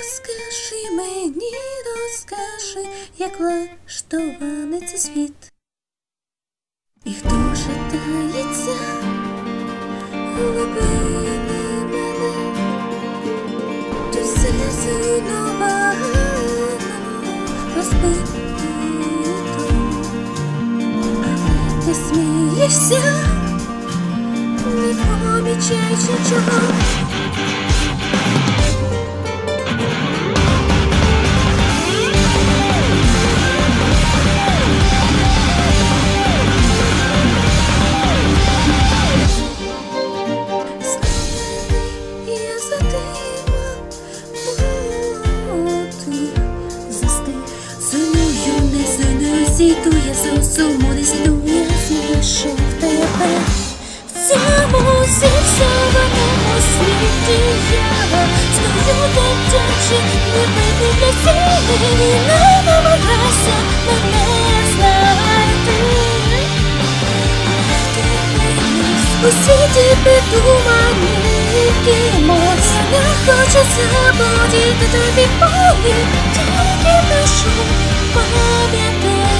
Розкажи мені, розкажи, як влаштований цей світ. І хто ж таїться у глибині мене, то серце нового розбито. Але ти смієшся, не помічаючи нічого. Сіду я зрозуму, не сіду, я знайшов тебе. В цьому зіпсованому світі я стою дитячий, невидний для всіх, не намагайся мене знайти. Усі ті придумані емоції, не хочу забути тобі болі, тільки прошу, пам'ятай.